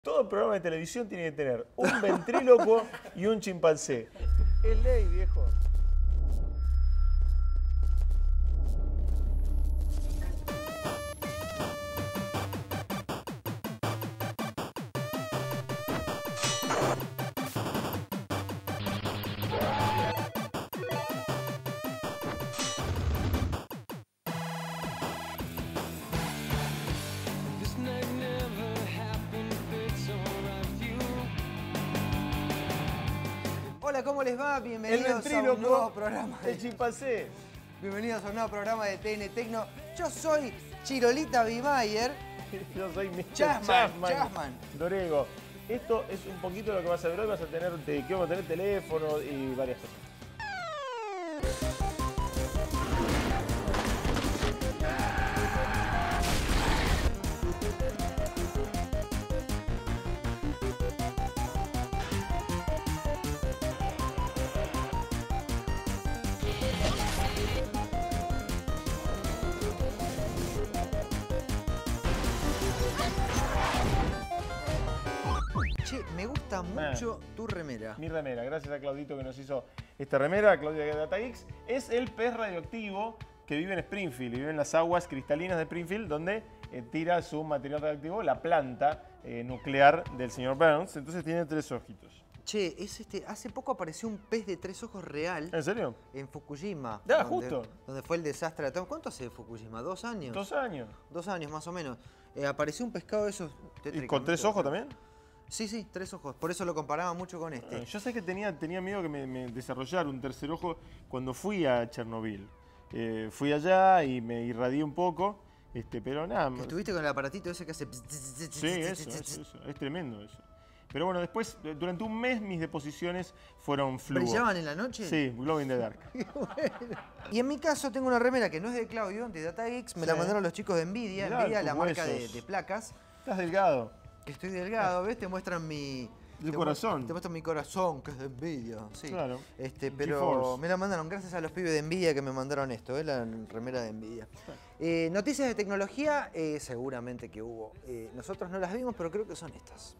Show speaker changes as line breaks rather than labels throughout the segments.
Todo programa de televisión tiene que tener un ventrílocuo y un chimpancé. Es ley, viejo.
Hola, ¿cómo les va? Bienvenidos a un nuevo programa
el chimpancé.
Bienvenidos a un nuevo programa de TN Tecno. Yo soy Chirolita Bimayer.
Yo soy Mr.
Chasman.
Dorego. Esto es un poquito lo que vas a ver hoy. Vas a tener, que vamos a tener teléfono y varias cosas.
Che, me gusta mucho tu remera.
Mi remera, gracias a Claudito que nos hizo esta remera, Claudia de DataX. Es el pez radioactivo que vive en Springfield y vive en las aguas cristalinas de Springfield, donde tira su material radioactivo, la planta nuclear del señor Burns. Entonces tiene 3 ojitos.
Che, hace poco apareció un pez de 3 ojos real.
¿En serio?
En Fukushima.
Ya, justo.
Donde fue el desastre de Atom. ¿Cuánto hace Fukushima? ¿2 años?
2 años.
2 años más o menos. Apareció un pescado de esos
¿Y con 3 ojos también?
Sí, 3 ojos. Por eso lo comparaba mucho con este.
Yo sé que tenía miedo que me desarrollara un tercer ojo cuando fui a Chernobyl. Fui allá y me irradié un poco, pero nada.
¿Estuviste con el aparatito ese que hace...?
Sí, eso. Es tremendo eso. Pero bueno, después, durante un mes, mis deposiciones fueron fluo.
¿Brillaban en la noche?
Sí, Glow in the Dark.
Bueno. Y en mi caso tengo una remera que no es de Claudio, de DataX. Me la mandaron los chicos de Nvidia.
Mirá,
Nvidia, la marca
huesos.
de placas.
Estás delgado.
Que estoy delgado, ¿ves? Te muestran mi...
El corazón.
Te muestran mi corazón, que es de Nvidia. Sí.
Claro.
Pero me la mandaron gracias a los pibes de Nvidia que me mandaron esto, la remera de Nvidia. Noticias de tecnología, seguramente que hubo. Nosotros no las vimos, pero creo que son estas.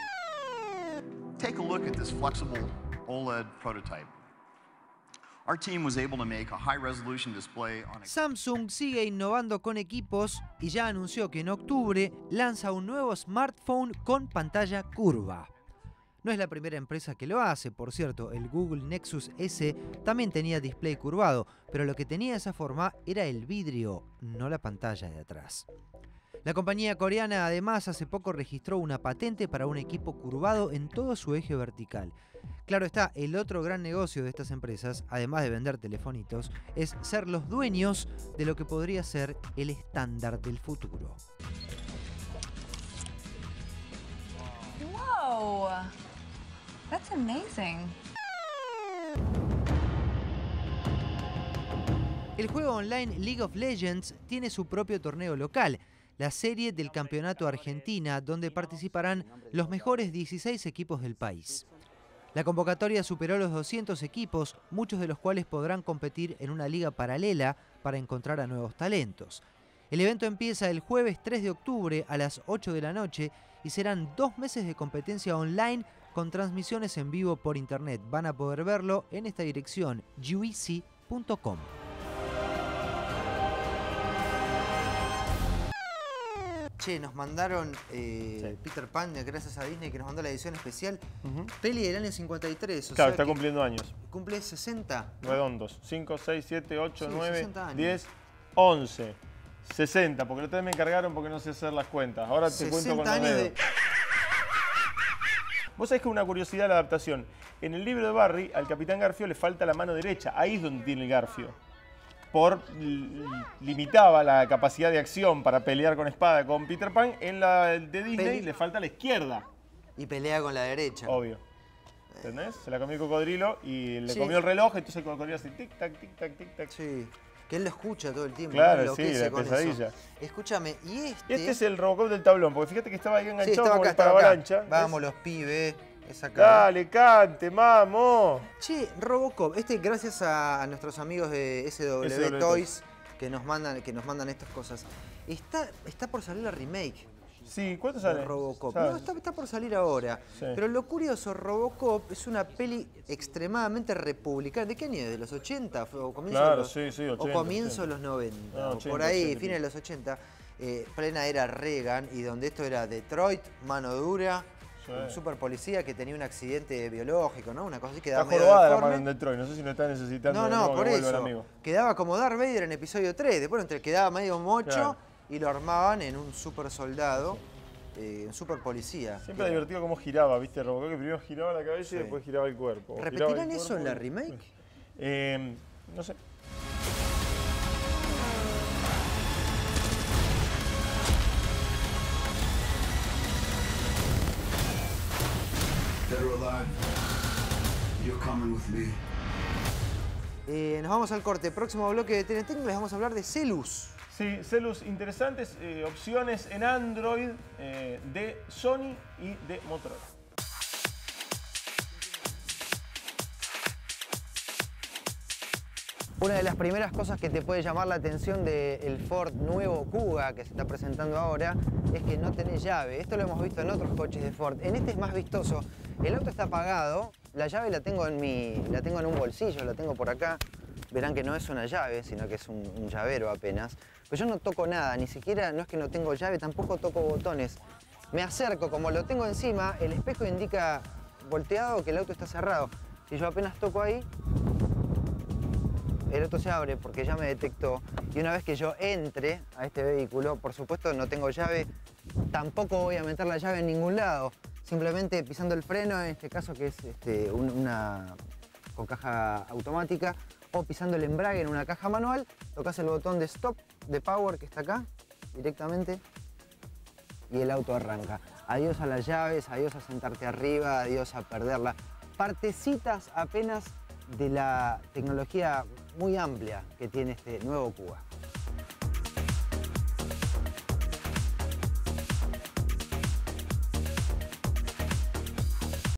Take a look at this flexible OLED prototype. Our team was able to make a high-resolution display on a...
Samsung sigue innovando con equipos y ya anunció que en octubre lanza un nuevo smartphone con pantalla curva. No es la primera empresa que lo hace, por cierto, el Google Nexus S también tenía display curvado, pero lo que tenía esa forma era el vidrio, no la pantalla de atrás. La compañía coreana además hace poco registró una patente para un equipo curvado en todo su eje vertical. Claro está, el otro gran negocio de estas empresas, además de vender telefonitos, es ser los dueños de lo que podría ser el estándar del futuro.
Whoa, that's amazing.
El juego online League of Legends tiene su propio torneo local, la serie del Campeonato Argentina, donde participarán los mejores 16 equipos del país. La convocatoria superó los 200 equipos, muchos de los cuales podrán competir en una liga paralela para encontrar a nuevos talentos. El evento empieza el jueves 3 de octubre a las 8 de la noche y serán 2 meses de competencia online con transmisiones en vivo por internet. Van a poder verlo en esta dirección, juicy.com. Che, nos mandaron Peter Pan, gracias a Disney, que nos mandó la edición especial. Peli del año 53.
Claro, está cumpliendo años.
Cumple 60.
Redondos. 5, 6, 7, 8,
Sí,
9,
60 años.
10, 11. 60, porque la otra vez me encargaron porque no sé hacer las cuentas. Ahora te cuento con los dedos. Vos sabés que una curiosidad de la adaptación. En el libro de Barry, al Capitán Garfio le falta la mano derecha. Ahí es donde tiene el Garfio. Limitaba la capacidad de acción para pelear con espada con Peter Pan. En la de Disney le falta la izquierda.
Y pelea con la derecha.
Obvio. ¿Entendés? Se la comió el cocodrilo y le comió el reloj, entonces el cocodrilo hace tic-tac, tic-tac, tic-tac.
Sí. Que él lo escucha todo el tiempo.
Claro, sí, la pesadilla.
Escúchame, y
este es el Robocop del tablón, porque fíjate que estaba ahí enganchado,
sí, estaba
como
acá,
para avalancha.
Vamos, los pibes.
Dale, cante, mamo.
Che, Robocop, gracias a nuestros amigos de SW Toys que nos mandan estas cosas. Está por salir la remake.
Sí, ¿cuánto
de
sale?
Robocop.
¿Sabes?
No, está por salir ahora.
Sí.
Pero lo curioso, Robocop es una peli extremadamente republicana. ¿De qué año es? ¿De los 80? ¿O comienzo,
Claro,
de, los,
sí, 80,
o comienzo
80.
de los 90?
No,
o
80,
por ahí,
80.
fines de los 80. Plena era Reagan, y donde esto era Detroit, mano dura,
Sí.
un super policía que tenía un accidente biológico, ¿no? Una cosa así que
Está
daba medio
jorobada la
deforme.
mano en Detroit, no sé si lo está necesitando
No,
de
no,
nuevo
por
que vuelva el
eso.
amigo.
Quedaba como Darth Vader en episodio 3. Después quedaba medio mocho
Claro.
y lo armaban en un super soldado, un super policía.
Siempre es divertido cómo giraba, ¿viste? Robocop, que primero giraba la cabeza
Sí.
y después giraba el cuerpo. O giraba
¿Repetirán
el
eso
cuerpo
en la
y-
remake?
No sé.
Dead or alive, you're coming with me.
Nos vamos al corte. Próximo bloque de TNT les vamos a hablar de Celus.
Sí, Celus, interesantes opciones en Android de Sony y de Motorola.
Una de las primeras cosas que te puede llamar la atención del Ford nuevo Kuga que se está presentando ahora es que no tenés llave. Esto lo hemos visto en otros coches de Ford. En este es más vistoso. El auto está apagado, la llave la tengo en un bolsillo, la tengo por acá. Verán que no es una llave, sino que es un llavero apenas. Pero yo no toco nada, ni siquiera, no es que no tengo llave, tampoco toco botones. Me acerco, como lo tengo encima, el espejo indica volteado que el auto está cerrado. Si yo apenas toco ahí, el auto se abre porque ya me detectó. Y una vez que yo entre a este vehículo, por supuesto no tengo llave, tampoco voy a meter la llave en ningún lado. Simplemente pisando el freno, en este caso que es una con caja automática, o pisando el embrague en una caja manual, tocas el botón de stop, de power que está acá, directamente, y el auto arranca. Adiós a las llaves, adiós a sentarte arriba, adiós a perderla. Partecitas apenas de la tecnología muy amplia que tiene este nuevo Kuga.